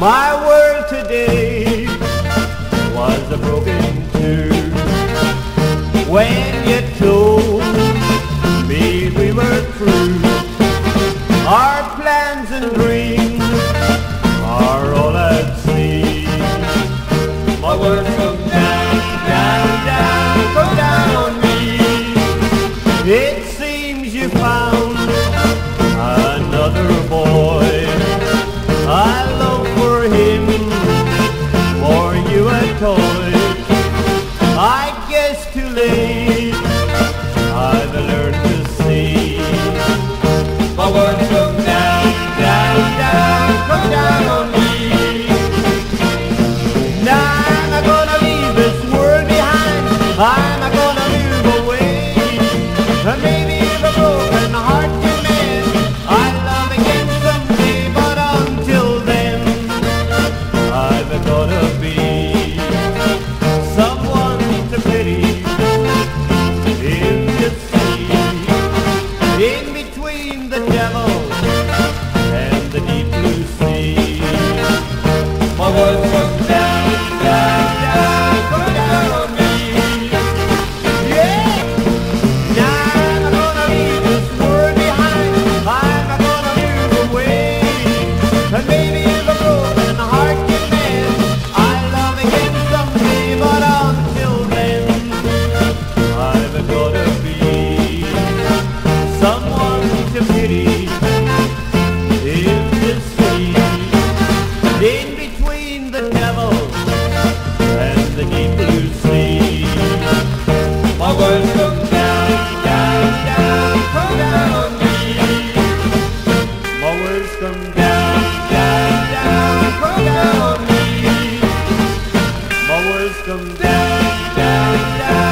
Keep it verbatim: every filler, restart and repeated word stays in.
My world today was a broken two when you told me we were through. Our plans and dreams are all at sea. My world's come down, down, down, come down on me. It seems you found another boy. I long for him, for you a toy. I guess too late I've learned to see. My world's come down, down, down, come down on me. Now I'm gonna leave this world behind. I'm gonna move away. And maybe if a broken heart can mend, I'll love again someday. But until then, I've gotta be someone to pity in the sea, in between the devil and the deep blue sea. My world's come down, down, down, come down on me. Yeah! Now I'm gonna leave this world behind. I'm gonna move away. And maybe if a broken heart can mend, I'll love again someday. But until then, I've gotta be someone to pity in the sea, in between the devil and the deep blue sea. My world's come down, down, down, come down on me. My world's come down, down, down, come down on me. My world's come down, down, down.